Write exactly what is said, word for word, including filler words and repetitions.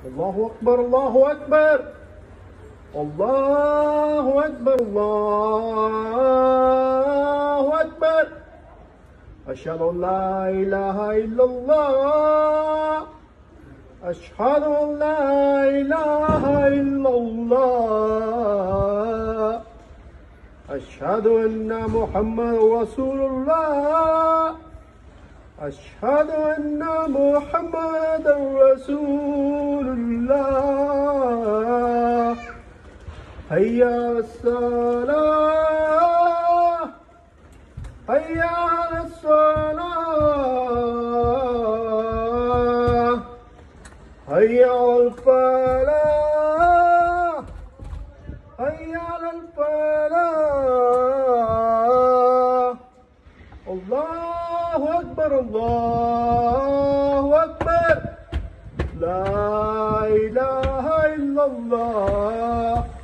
الله أكبر الله أكبر الله أكبر الله أكبر. أشهد أن لا إله إلا الله أشهد أن لا إله إلا الله أشهد أن محمد رسول الله أشهد أن محمد رسول الله. هيا على الصلاة هيا على الصلاة هيا على الفلاح هيا على الفلاح. الله أكبر الله أكبر لا إله إلا الله.